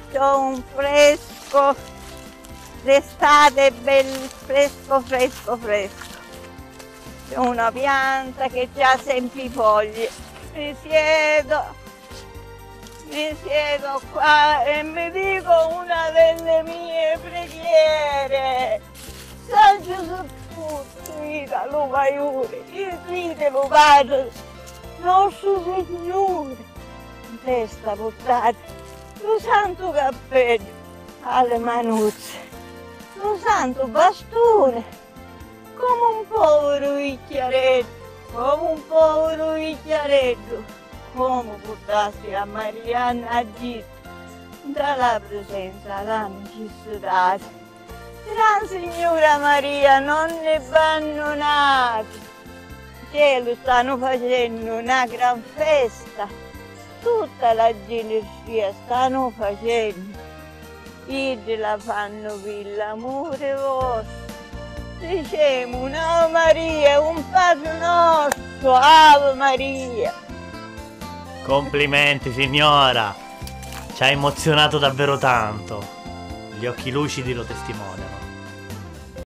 c'ho un fresco d'estate, bel fresco, fresco, fresco. C'è una pianta che ha sempre i fogli. Mi siedo qua e mi dico una delle mie preghiere. San Gesù tutto, vita, lo aiuti, il vite lo Padre, nostro Signore, in testa portate, lo santo cappello, alle manuzze, lo santo bastone, come un povero vecchiaretto, come portarsi a Marianna a Gita, dalla presenza l'hanno data. Gran Signora Maria, non ne abbandonate. Cielo stanno facendo una gran festa, tutta la gelosia stanno facendo. Id la fanno per l'amore vostro. Diciamo un'Ave Maria, un Padre nostro, Ave Maria. Complimenti signora, ci ha emozionato davvero tanto. Gli occhi lucidi lo testimoniano.